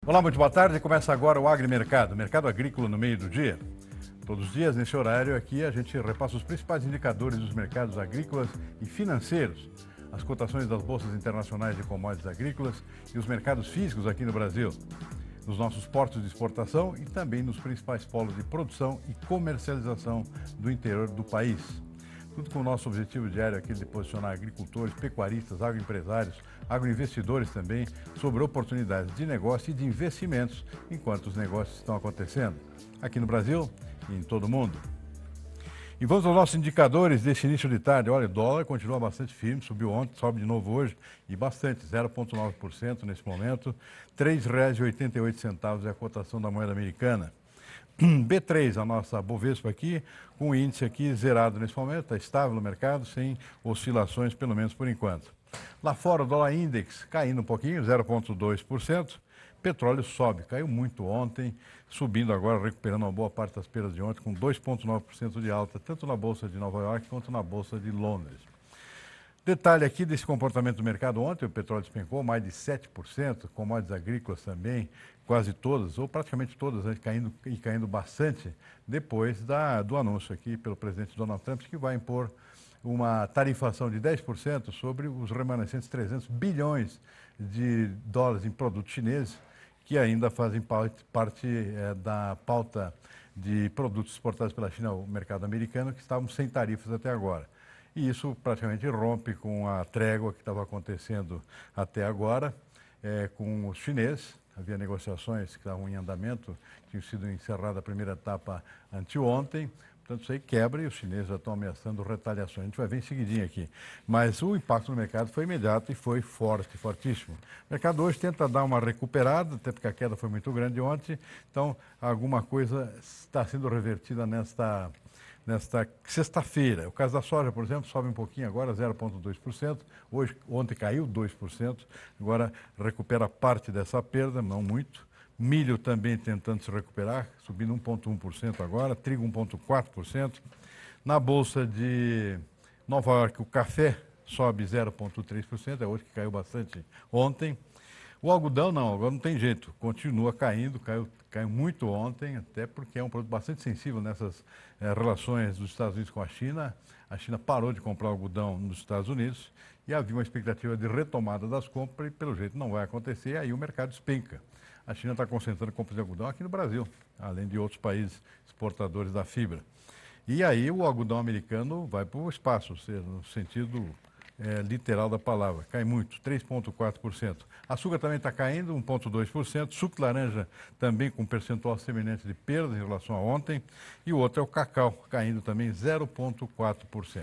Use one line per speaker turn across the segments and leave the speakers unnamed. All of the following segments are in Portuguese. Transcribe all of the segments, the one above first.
Olá, muito boa tarde. Começa agora o Agrimercado, mercado agrícola no meio do dia. Todos os dias, nesse horário aqui, a gente repassa os principais indicadores dos mercados agrícolas e financeiros, as cotações das bolsas internacionais de commodities agrícolas e os mercados físicos aqui no Brasil, nos nossos portos de exportação e também nos principais polos de produção e comercialização do interior do país. Tudo com o nosso objetivo diário aqui de posicionar agricultores, pecuaristas, agroempresários, agroinvestidores também sobre oportunidades de negócio e de investimentos enquanto os negócios estão acontecendo aqui no Brasil e em todo o mundo. E vamos aos nossos indicadores desse início de tarde. Olha, o dólar continua bastante firme, subiu ontem, sobe de novo hoje e bastante, 0,9% nesse momento. R$ 3,88 é a cotação da moeda americana. B3, a nossa Bovespa aqui, com o índice aqui zerado nesse momento, está estável no mercado, sem oscilações, pelo menos por enquanto. Lá fora, o dólar index caindo um pouquinho, 0,2%. Petróleo sobe, caiu muito ontem, subindo agora, recuperando uma boa parte das perdas de ontem, com 2,9% de alta, tanto na Bolsa de Nova York quanto na Bolsa de Londres. Detalhe aqui desse comportamento do mercado ontem, o petróleo despencou mais de 7%, commodities agrícolas também, quase todas, ou praticamente todas, né, caindo bastante, depois do anúncio aqui pelo presidente Donald Trump, que vai impor uma tarifação de 10% sobre os remanescentes 300 bilhões de dólares em produtos chineses, que ainda fazem parte da pauta de produtos exportados pela China ao mercado americano, que estavam sem tarifas até agora. E isso praticamente rompe com a trégua que estava acontecendo até agora com os chineses. Havia negociações que estavam em andamento, tinham sido encerrada a primeira etapa anteontem. Portanto, isso aí quebra e os chineses já estão ameaçando retaliações. A gente vai ver em seguidinho aqui. Mas o impacto no mercado foi imediato e foi forte, fortíssimo. O mercado hoje tenta dar uma recuperada, até porque a queda foi muito grande ontem. Então, alguma coisa está sendo revertida nesta sexta-feira. O caso da soja, por exemplo, sobe um pouquinho agora, 0,2%. Ontem caiu 2%. Agora recupera parte dessa perda, não muito. Milho também tentando se recuperar, subindo 1,1% agora, trigo 1,4%. Na Bolsa de Nova York, o café sobe 0,3%, é outro que caiu bastante ontem. O algodão não, agora não tem jeito, continua caindo, caiu muito ontem, até porque é um produto bastante sensível nessas relações dos Estados Unidos com a China. A China parou de comprar algodão nos Estados Unidos e havia uma expectativa de retomada das compras e, pelo jeito, não vai acontecer, aí o mercado despenca. A China está concentrando compras de algodão aqui no Brasil, além de outros países exportadores da fibra. E aí o algodão americano vai para o espaço, ou seja, no sentido literal da palavra, cai muito, 3,4%. Açúcar também está caindo, 1,2%. Suco de laranja também com um percentual semelhante de perda em relação a ontem. E o outro é o cacau, caindo também 0,4%.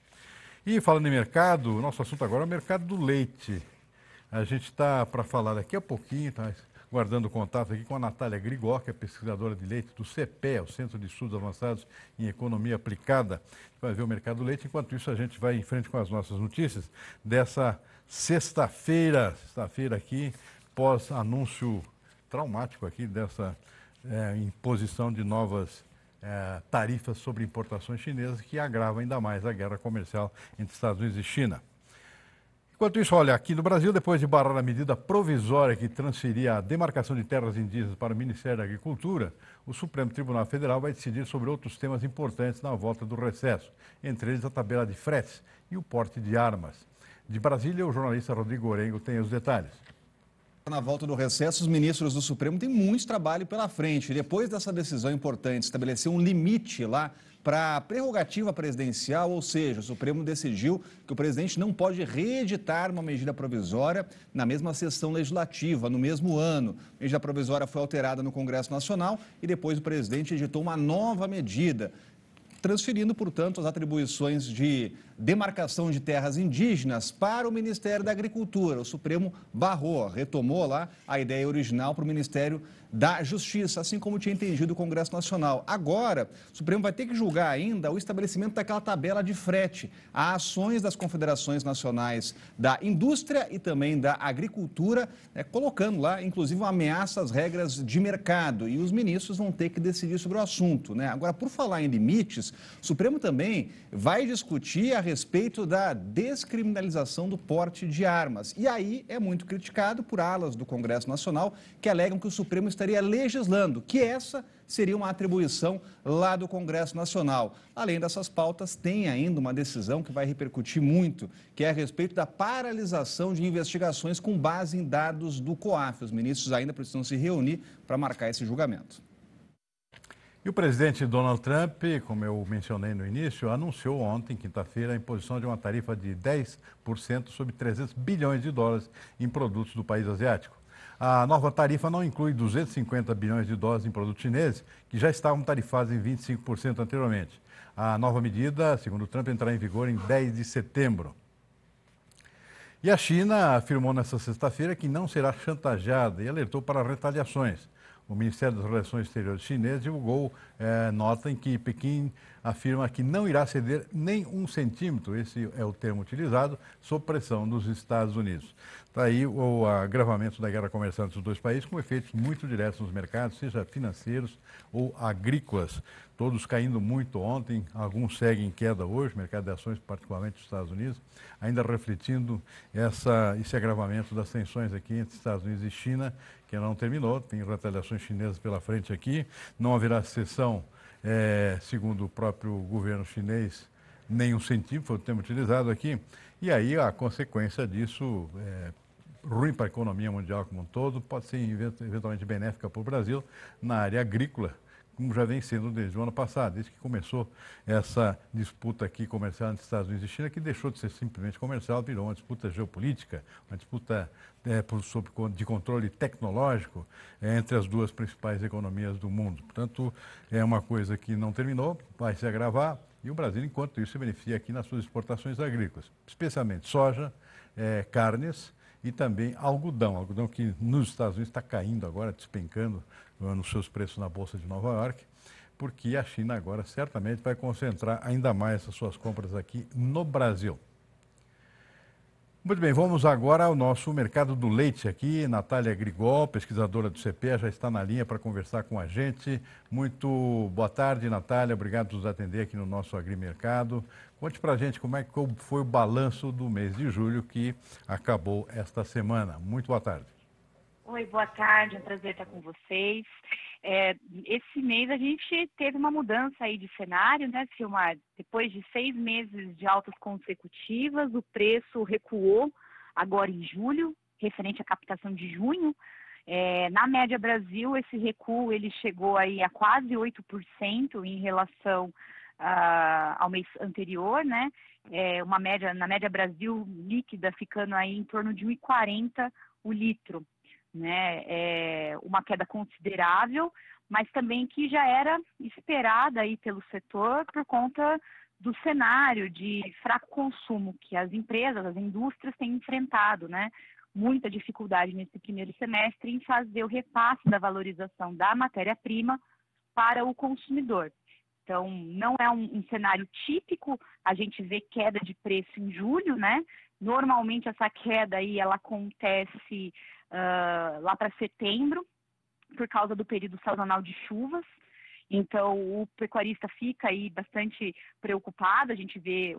E falando em mercado, nosso assunto agora é o mercado do leite. A gente está para falar daqui a pouquinho, está guardando contato aqui com a Natália Grigor, que é pesquisadora de leite do CEPE, o Centro de Estudos Avançados em Economia Aplicada. Vai ver o mercado do leite. Enquanto isso, a gente vai em frente com as nossas notícias dessa sexta-feira aqui, pós-anúncio traumático aqui dessa imposição de novas tarifas sobre importações chinesas, que agrava ainda mais a guerra comercial entre Estados Unidos e China. Enquanto isso, olha, aqui no Brasil, depois de barrar a medida provisória que transferia a demarcação de terras indígenas para o Ministério da Agricultura, o Supremo Tribunal Federal vai decidir sobre outros temas importantes na volta do recesso, entre eles a tabela de fretes e o porte de armas. De Brasília, o jornalista Rodrigo Orengo tem os detalhes.
Na volta do recesso, os ministros do Supremo têm muito trabalho pela frente. Depois dessa decisão importante, estabelecer um limite lá para a prerrogativa presidencial, ou seja, o Supremo decidiu que o presidente não pode reeditar uma medida provisória na mesma sessão legislativa, no mesmo ano. A medida provisória foi alterada no Congresso Nacional e depois o presidente editou uma nova medida, transferindo, portanto, as atribuições de demarcação de terras indígenas para o Ministério da Agricultura. O Supremo barrou, retomou lá a ideia original para o Ministério da Justiça, assim como tinha entendido o Congresso Nacional. Agora, o Supremo vai ter que julgar ainda o estabelecimento daquela tabela de frete a ações das confederações nacionais da indústria e também da agricultura, colocando lá, inclusive, uma ameaça às regras de mercado. E os ministros vão ter que decidir sobre o assunto, né? Agora, por falar em limites, O Supremo também vai discutir a respeito da descriminalização do porte de armas. E aí é muito criticado por alas do Congresso Nacional que alegam que o Supremo estaria legislando, que essa seria uma atribuição lá do Congresso Nacional. Além dessas pautas, tem ainda uma decisão que vai repercutir muito, que é a respeito da paralisação de investigações com base em dados do COAF. Os ministros ainda precisam se reunir para marcar esse julgamento.
E o presidente Donald Trump, como eu mencionei no início, anunciou ontem, quinta-feira, a imposição de uma tarifa de 10% sobre 300 bilhões de dólares em produtos do país asiático. A nova tarifa não inclui 250 bilhões de dólares em produtos chineses, que já estavam tarifados em 25% anteriormente. A nova medida, segundo Trump, entrará em vigor em 10 de setembro. E a China afirmou nesta sexta-feira que não será chantageada e alertou para retaliações. O Ministério das Relações Exteriores chinês divulgou nota em que Pequim afirma que não irá ceder nem um centímetro, esse é o termo utilizado, sob pressão dos Estados Unidos. Está aí o agravamento da guerra comercial entre os dois países, com efeitos muito diretos nos mercados, seja financeiros ou agrícolas. Todos caindo muito ontem, alguns seguem em queda hoje, mercado de ações, particularmente dos Estados Unidos, ainda refletindo esse agravamento das tensões aqui entre Estados Unidos e China, que não terminou, tem retaliações chinesas pela frente aqui, não haverá cessão, segundo o próprio governo chinês, nem um centímetro, foi o termo utilizado aqui, e aí a consequência disso ruim para a economia mundial como um todo, pode ser eventualmente benéfica para o Brasil na área agrícola, como já vem sendo desde o ano passado, desde que começou essa disputa aqui comercial entre Estados Unidos e China, que deixou de ser simplesmente comercial, virou uma disputa geopolítica, uma disputa de controle tecnológico entre as duas principais economias do mundo. Portanto, é uma coisa que não terminou, vai se agravar, e o Brasil, enquanto isso, se beneficia aqui nas suas exportações agrícolas, especialmente soja, carnes e também algodão. Algodão que nos Estados Unidos está caindo agora, despencando nos seus preços na Bolsa de Nova York, porque a China agora certamente vai concentrar ainda mais as suas compras aqui no Brasil. Muito bem, vamos agora ao nosso mercado do leite aqui. Natália Grigol, pesquisadora do CPEA, já está na linha para conversar com a gente. Muito boa tarde, Natália. Obrigado por nos atender aqui no nosso Agrimercado. Conte para a gente como é que foi o balanço do mês de julho que acabou esta semana. Muito boa tarde.
Oi, boa tarde. É um prazer estar com vocês. Esse mês a gente teve uma mudança aí de cenário, né, Silmar? Depois de 6 meses de altas consecutivas, o preço recuou agora em julho, referente à captação de junho. Na média Brasil, esse recuo ele chegou aí a quase 8% em relação ao mês anterior, né? Na média Brasil líquida ficando aí em torno de R$ 1,40 o litro. Né, uma queda considerável, mas também que já era esperada aí pelo setor por conta do cenário de fraco consumo que as empresas, as indústrias têm enfrentado, né? Muita dificuldade nesse primeiro semestre em fazer o repasse da valorização da matéria-prima para o consumidor. Então, não é um cenário típico, a gente vê queda de preço em julho, né? Normalmente essa queda aí, ela acontece lá para setembro, por causa do período sazonal de chuvas. Então, o pecuarista fica aí bastante preocupado, a gente vê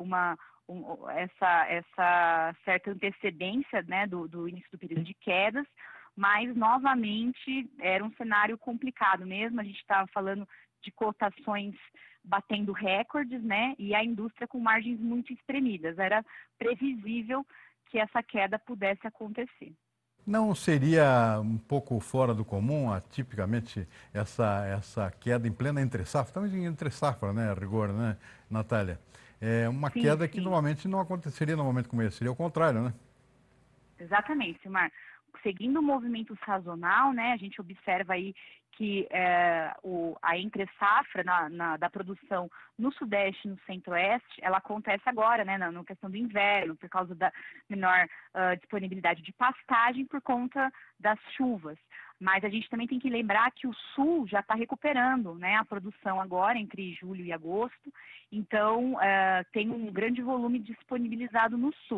essa certa antecedência, né, do início do período de quedas, mas, novamente, era um cenário complicado mesmo, a gente estava falando de cotações batendo recordes, né, e a indústria com margens muito espremidas. Era previsível que essa queda pudesse acontecer.
Não seria um pouco fora do comum, tipicamente, essa queda em plena entre-safra? Estamos em entre-safra, né, a rigor, né, Natália? É uma queda que normalmente não aconteceria num momento como esse, seria o contrário, né?
Exatamente, Silmar. Seguindo o movimento sazonal, né, a gente observa aí que a entre-safra da produção no Sudeste e no Centro-Oeste, ela acontece agora, né, na questão do inverno, por causa da menor disponibilidade de pastagem por conta das chuvas. Mas a gente também tem que lembrar que o Sul já está recuperando, né, a produção agora, entre julho e agosto, então tem um grande volume disponibilizado no Sul.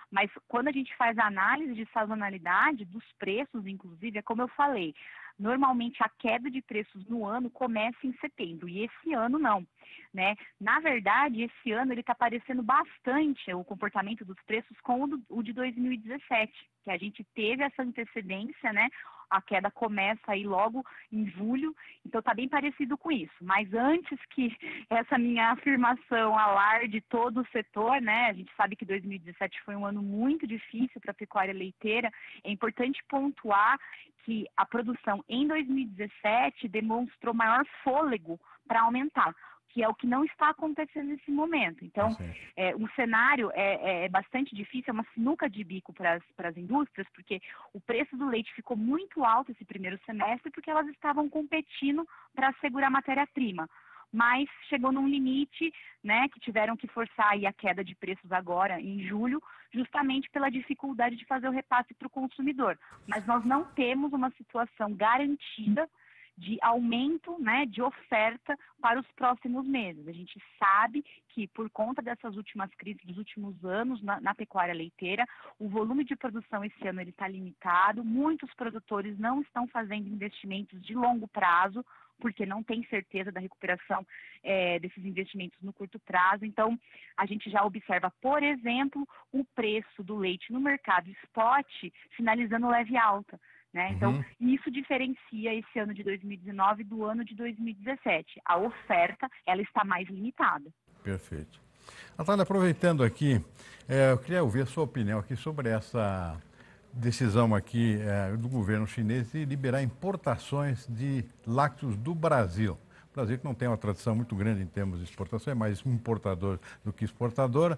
Mas quando a gente faz a análise de sazonalidade dos preços, inclusive, é como eu falei, normalmente a queda de preços no ano começa em setembro, e esse ano não, né? Na verdade, esse ano ele está parecendo bastante o comportamento dos preços com o de 2017, que a gente teve essa antecedência, né? A queda começa aí logo em julho, então está bem parecido com isso. Mas antes que essa minha afirmação alarde todo o setor, né? A gente sabe que 2017 foi um ano muito difícil para a pecuária leiteira. É importante pontuar que a produção em 2017 demonstrou maior fôlego para aumentar, que é o que não está acontecendo nesse momento. Então, o cenário é bastante difícil, é uma sinuca de bico para as indústrias, porque o preço do leite ficou muito alto esse primeiro semestre, porque elas estavam competindo para assegurar a matéria-prima. Mas chegou num limite, né, que tiveram que forçar aí a queda de preços agora, em julho, justamente pela dificuldade de fazer o repasse para o consumidor. Mas nós não temos uma situação garantida de aumento, né, de oferta para os próximos meses. A gente sabe que, por conta dessas últimas crises dos últimos anos na pecuária leiteira, o volume de produção esse ano está limitado, muitos produtores não estão fazendo investimentos de longo prazo, porque não tem certeza da recuperação desses investimentos no curto prazo. Então, a gente já observa, por exemplo, o preço do leite no mercado spot finalizando leve alta, né? Então, isso diferencia esse ano de 2019 do ano de 2017. A oferta, ela está mais limitada.
Perfeito. Natália, aproveitando aqui, eu queria ouvir a sua opinião aqui sobre essa decisão aqui do governo chinês de liberar importações de lácteos do Brasil. O Brasil que não tem uma tradição muito grande em termos de exportação, é mais importador do que exportador.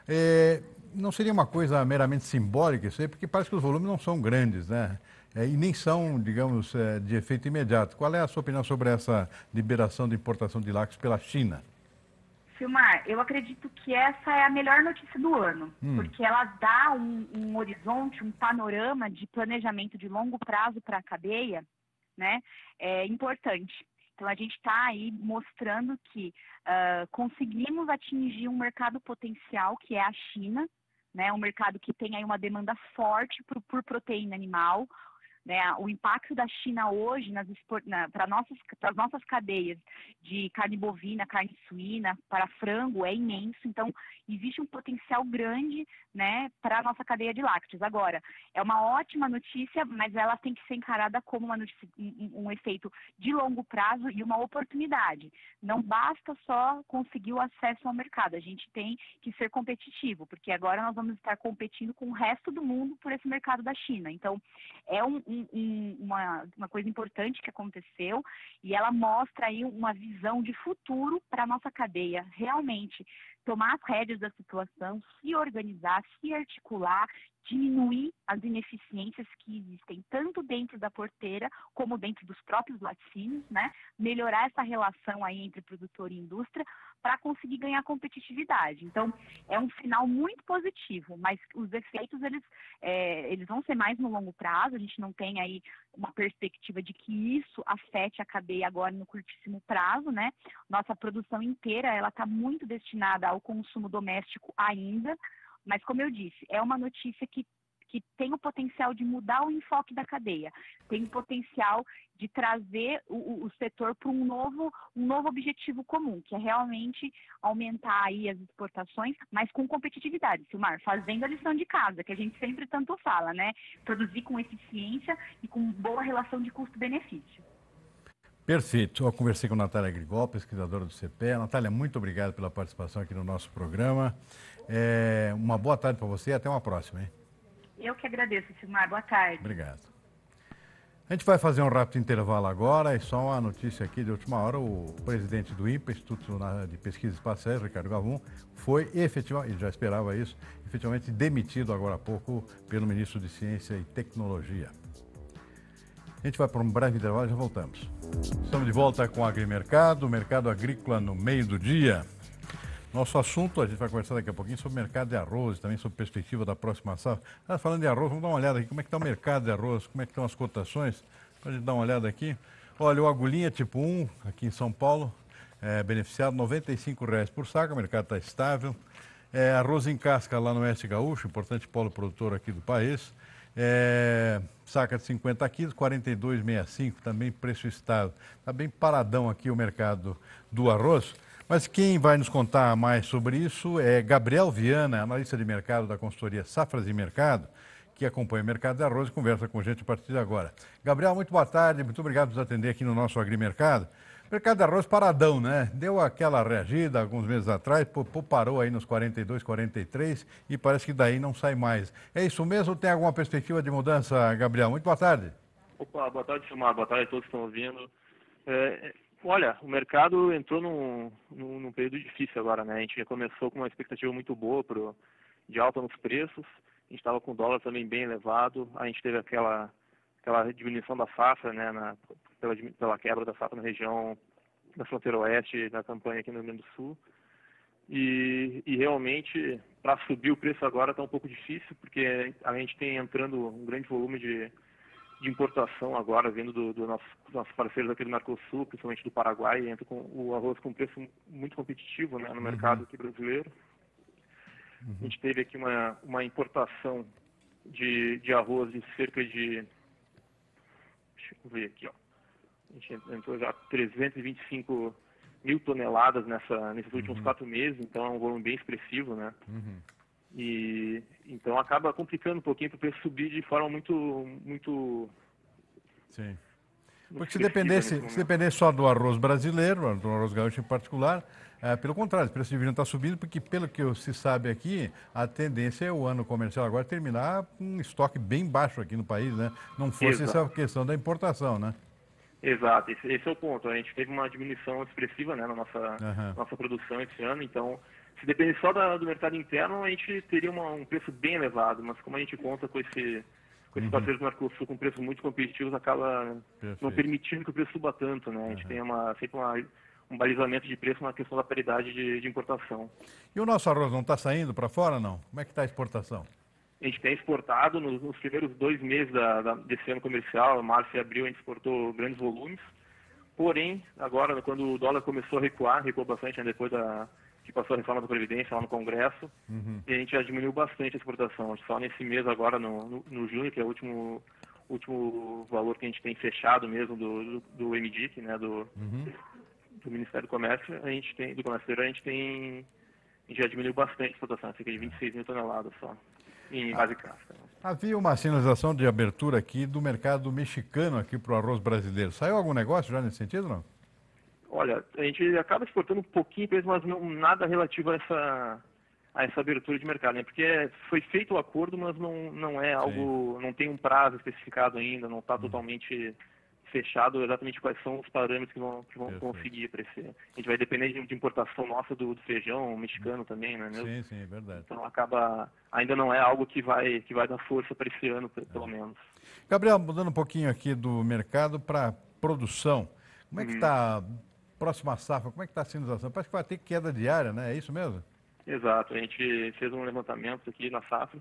Não seria uma coisa meramente simbólica isso aí, porque parece que os volumes não são grandes, né? E nem são, digamos, de efeito imediato. Qual é a sua opinião sobre essa liberação de importação de lácteos pela China?
Silmar, eu acredito que essa é a melhor notícia do ano, porque ela dá um horizonte, um panorama de planejamento de longo prazo para a cadeia, né? É importante. Então, a gente está aí mostrando que conseguimos atingir um mercado potencial, que é a China, né? Um mercado que tem aí uma demanda forte por proteína animal. Né, o impacto da China hoje para as nossas cadeias de carne bovina, carne suína, para frango é imenso. Então, existe um potencial grande, né, para a nossa cadeia de lácteos. Agora, é uma ótima notícia, mas ela tem que ser encarada como uma notícia, um efeito de longo prazo e uma oportunidade. Não basta só conseguir o acesso ao mercado, a gente tem que ser competitivo, porque agora nós vamos estar competindo com o resto do mundo por esse mercado da China. Então, é uma coisa importante que aconteceu e ela mostra aí uma visão de futuro para a nossa cadeia, realmente tomar as rédeas da situação, se organizar, se articular, diminuir as ineficiências que existem tanto dentro da porteira como dentro dos próprios laticínios, né? Melhorar essa relação aí entre produtor e indústria para conseguir ganhar competitividade. Então, é um sinal muito positivo, mas os efeitos, eles vão ser mais no longo prazo. A gente não tem aí uma perspectiva de que isso afete a cadeia agora no curtíssimo prazo, né? Nossa produção inteira, ela está muito destinada ao consumo doméstico ainda, mas, como eu disse, é uma notícia que tem o potencial de mudar o enfoque da cadeia, tem o potencial de trazer o setor para um novo objetivo comum, que é realmente aumentar aí as exportações, mas com competitividade, Silmar, fazendo a lição de casa, que a gente sempre tanto fala, né? Produzir com eficiência e com boa relação de custo-benefício.
Perfeito. Eu conversei com a Natália Grigol, pesquisadora do CPE. Natália, muito obrigado pela participação aqui no nosso programa. Uma boa tarde para você e até uma próxima, hein?
Eu que agradeço, Silmar. Boa tarde.
Obrigado. A gente vai fazer um rápido intervalo agora e só uma notícia aqui de última hora. O presidente do INPA, Instituto de Pesquisas Espaciais, Ricardo Galvão, foi efetivamente, ele já esperava isso, efetivamente demitido agora há pouco pelo ministro de Ciência e Tecnologia. A gente vai para um breve intervalo e já voltamos. Estamos de volta com o Agrimercado, o mercado agrícola no meio do dia. Nosso assunto, a gente vai conversar daqui a pouquinho sobre o mercado de arroz, também sobre perspectiva da próxima safra. Falando de arroz, vamos dar uma olhada aqui, como é que está o mercado de arroz, como é que estão as cotações, para a gente dar uma olhada aqui. Olha, o agulhinha tipo 1, aqui em São Paulo, beneficiado R$ 95 por saco, o mercado está estável. Arroz em casca lá no Oeste Gaúcho, importante polo produtor aqui do país. Saca de 50 quilos, 42,65, também preço estável. Está bem paradão aqui o mercado do arroz. Mas quem vai nos contar mais sobre isso é Gabriel Viana, analista de mercado da consultoria Safras e Mercado, que acompanha o mercado de arroz e conversa com a gente a partir de agora. Gabriel, muito boa tarde, muito obrigado por nos atender aqui no nosso Agrimercado. Mercado de arroz paradão, né? Deu aquela reagida alguns meses atrás, parou aí nos 42, 43 e parece que daí não sai mais. É isso mesmo ou tem alguma perspectiva de mudança, Gabriel? Muito boa tarde.
Opa, boa tarde, Silmar. Boa tarde a todos que estão ouvindo. Olha, o mercado entrou num período difícil agora, né? A gente começou com uma expectativa muito boa de alta nos preços. A gente estava com o dólar também bem elevado. A gente teve aquela diminuição da safra, né? Pela quebra da safra na região da fronteira oeste da campanha aqui no Rio Grande do Sul. E realmente, para subir o preço agora está um pouco difícil, porque a gente tem entrando um grande volume de importação agora, vindo dos nossos parceiros aqui do Mercosul, principalmente do Paraguai, e entra com o arroz com preço muito competitivo, né, no mercado aqui brasileiro. A gente teve aqui uma importação de arroz de cerca de... Deixa eu ver aqui, ó. A gente entrou já 325 mil toneladas nesses últimos 4 meses, então é um volume bem expressivo, né? E então acaba complicando um pouquinho para o preço subir de forma muito
Sim. Porque se dependesse só do arroz brasileiro, do arroz gaúcho em particular, pelo contrário, o preço de vinho está subindo, porque pelo que se sabe aqui, a tendência é o ano comercial agora terminar com um estoque bem baixo aqui no país, né? Não fosse essa questão da importação, né?
Exato, esse é o ponto. A gente teve uma diminuição expressiva, né, na nossa produção esse ano, então se depender só do mercado interno, a gente teria um preço bem elevado, mas como a gente conta com esses parceiros do Mercosul com preços muito competitivos, acaba não permitindo que o preço suba tanto, né? A gente tem sempre um balizamento de preço na questão da paridade de importação.
E o nosso arroz não está saindo para fora, não? Como é que está a exportação?
A gente tem exportado nos primeiros 2 meses desse ano comercial, março e abril, a gente exportou grandes volumes. Porém, agora, quando o dólar começou a recuou bastante, né, depois que passou a reforma da Previdência lá no Congresso, e a gente já diminuiu bastante a exportação. Só nesse mês agora, no junho, que é o último valor que a gente tem fechado mesmo do MDIC, né, do Ministério do Comércio, a gente já diminuiu bastante a exportação, cerca de 26 mil toneladas só. Em base casca.
Havia uma sinalização de abertura aqui do mercado mexicano aqui para o arroz brasileiro. Saiu algum negócio já nesse sentido, não?
Olha, a gente acaba exportando um pouquinho, mas não nada relativo a essa abertura de mercado, né? Porque foi feito o acordo, mas não é algo, não tem um prazo especificado ainda, não está totalmente fechado exatamente quais são os parâmetros que vão conseguir para esse. A gente vai depender de importação nossa do feijão mexicano também, né?
Sim, é verdade.
Então ainda não é algo que vai dar força para esse ano, pelo menos.
Gabriel, mudando um pouquinho aqui do mercado para produção, como é que está a próxima safra? Como é que está a sinalização? Parece que vai ter queda diária, né? É isso mesmo?
Exato. A gente fez um levantamento aqui nas safras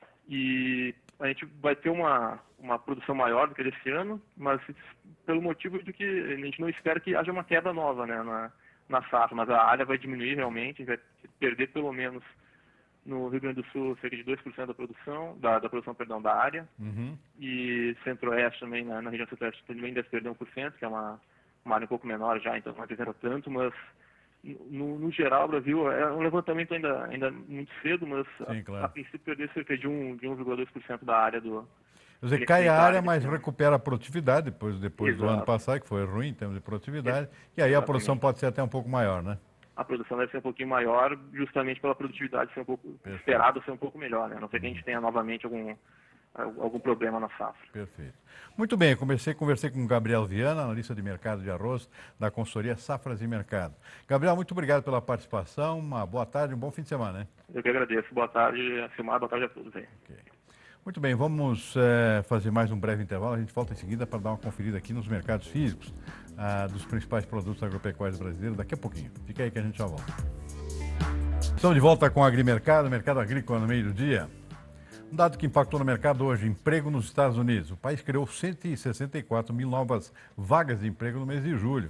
e a gente vai ter uma produção maior do que desse ano, mas pelo motivo de que a gente não espera que haja uma queda nova, né, na safra, mas a área vai diminuir realmente, a gente vai perder pelo menos no Rio Grande do Sul cerca de 2% da produção, da área, e Centro-Oeste também, na região Centro-Oeste também deve perder 1%, que é uma área um pouco menor já, então não representa tanto, mas no geral, o Brasil é um levantamento ainda muito cedo, mas sim, claro. A princípio perder cerca de 1,2% da área do...
Quer dizer, cai a área, mas recupera a produtividade depois do ano passado, que foi ruim em termos de produtividade, e aí a produção pode ser até um pouco maior, né?
A produção deve ser um pouquinho maior, justamente pela produtividade ser um pouco esperado ser um pouco melhor, né? A não ser que a gente tenha novamente algum problema na safra.
Perfeito. Muito bem, conversei com o Gabriel Viana, analista de mercado de arroz da consultoria Safras e Mercado. Gabriel, muito obrigado pela participação, uma boa tarde, um bom fim de semana, né?
Eu que agradeço. Boa tarde, Silmar, boa tarde a todos aí.
Okay. Muito bem, vamos fazer mais um breve intervalo, a gente volta em seguida para dar uma conferida aqui nos mercados físicos dos principais produtos agropecuários brasileiros daqui a pouquinho. Fica aí que a gente já volta. Estamos de volta com o Agrimercado, mercado agrícola no meio do dia. Um dado que impactou no mercado hoje, emprego nos Estados Unidos. O país criou 164 mil novas vagas de emprego no mês de julho.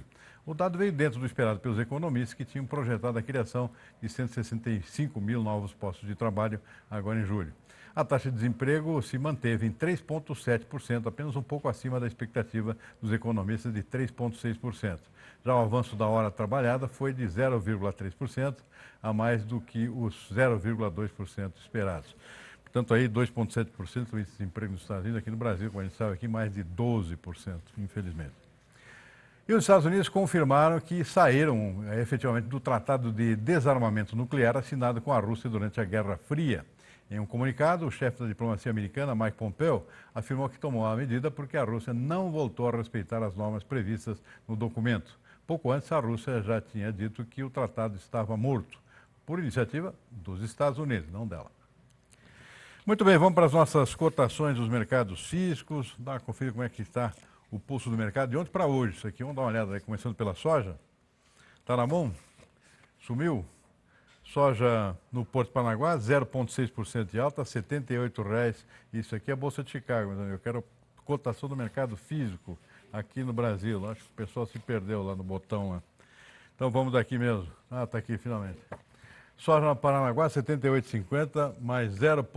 O dado veio dentro do esperado pelos economistas, que tinham projetado a criação de 165 mil novos postos de trabalho agora em julho. A taxa de desemprego se manteve em 3,7%, apenas um pouco acima da expectativa dos economistas de 3,6%. Já o avanço da hora trabalhada foi de 0,3%, a mais do que os 0,2% esperados. Portanto, aí 2,7% o índice de desemprego nos Estados Unidos, aqui no Brasil, como a gente sabe aqui, mais de 12%, infelizmente. E os Estados Unidos confirmaram que saíram efetivamente do Tratado de Desarmamento Nuclear assinado com a Rússia durante a Guerra Fria. Em um comunicado, o chefe da diplomacia americana, Mike Pompeo, afirmou que tomou a medida porque a Rússia não voltou a respeitar as normas previstas no documento. Pouco antes, a Rússia já tinha dito que o tratado estava morto, por iniciativa dos Estados Unidos, não dela. Muito bem, vamos para as nossas cotações dos mercados físicos. Dá uma conferida como é que está o pulso do mercado de ontem para hoje. Isso aqui, vamos dar uma olhada aí, começando pela soja. Está na mão? Sumiu? Soja no Porto Paranaguá, 0,6% de alta, R$ 78,00. Isso aqui é a Bolsa de Chicago, mas eu quero cotação do mercado físico aqui no Brasil. Acho que o pessoal se perdeu lá no botão lá. Então vamos daqui mesmo. Ah, está aqui finalmente. Soja no Paranaguá, R$ 78,50, mais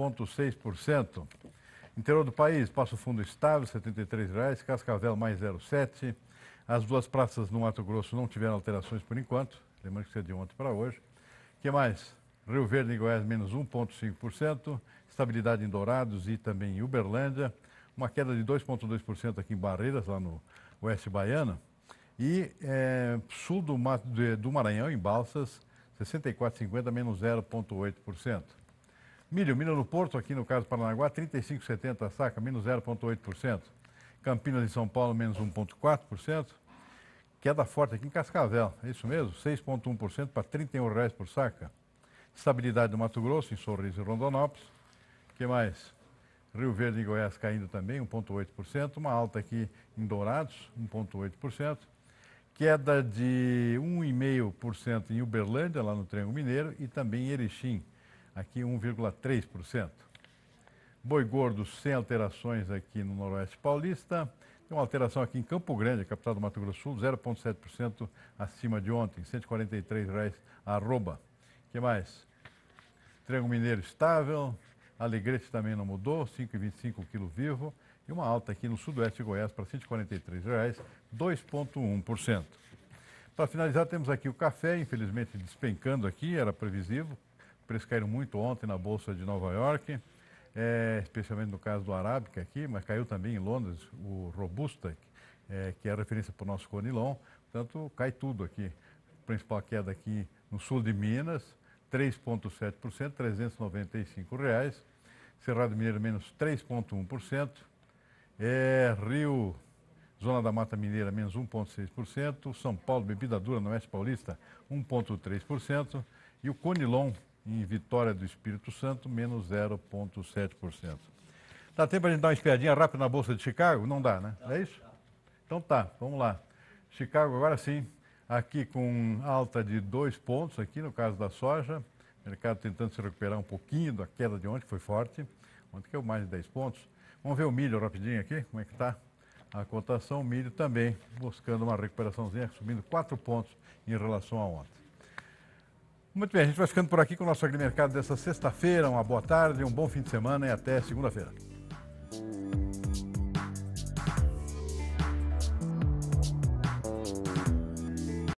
0,6%. Interior do país, Passo Fundo estável, R$ 73,00. Cascavel, mais 0,7%. As duas praças no Mato Grosso não tiveram alterações por enquanto. Lembrando que isso é de ontem para hoje. O que mais? Rio Verde em Goiás, menos 1,5%. Estabilidade em Dourados e também em Uberlândia. Uma queda de 2,2% aqui em Barreiras, lá no oeste baiano. E sul do Maranhão, em Balsas, 64,50, menos 0,8%. Milho no Porto, aqui no caso do Paranaguá, 35,70 a saca, menos 0,8%. Campinas em São Paulo, menos 1,4%. Queda forte aqui em Cascavel, é isso mesmo? 6,1% para R$ 31,00 por saca. Estabilidade do Mato Grosso, em Sorriso e Rondonópolis. O que mais? Rio Verde e Goiás caindo também, 1,8%. Uma alta aqui em Dourados, 1,8%. Queda de 1,5% em Uberlândia, lá no Triângulo Mineiro, e também em Erechim, aqui 1,3%. Boi gordo sem alterações aqui no Noroeste Paulista. Tem uma alteração aqui em Campo Grande, capital do Mato Grosso do Sul, 0,7% acima de ontem, R$ 143,00 a arroba. O que mais? Triângulo Mineiro estável, Alegrete também não mudou, 5,25 o quilo vivo. E uma alta aqui no sudoeste de Goiás para R$ 143,00, 2,1%. Para finalizar, temos aqui o café, infelizmente despencando aqui, era previsível. Os preços caíram muito ontem na Bolsa de Nova York. Especialmente no caso do Arábica aqui, mas caiu também em Londres o Robusta, que é a referência para o nosso Conilon. Portanto, cai tudo aqui. A principal queda aqui no sul de Minas, 3,7%, R$ 395,00. Cerrado Mineiro, menos 3,1%. Rio, Zona da Mata Mineira, menos 1,6%. São Paulo, Bebida Dura, no Oeste Paulista, 1,3%. E o Conilon, em Vitória do Espírito Santo, menos 0,7%. Dá tempo para a gente dar uma espiadinha rápida na Bolsa de Chicago? Não dá, né? É isso? Então tá, vamos lá. Chicago agora sim, aqui com alta de 2 pontos, aqui no caso da soja. O mercado tentando se recuperar um pouquinho da queda de ontem, que foi forte. Ontem caiu mais de 10 pontos. Vamos ver o milho rapidinho aqui, como é que está a cotação. O milho também buscando uma recuperaçãozinha, subindo 4 pontos em relação a ontem. Muito bem, a gente vai ficando por aqui com o nosso agrimercado dessa sexta-feira. Uma boa tarde, um bom fim de semana e até segunda-feira.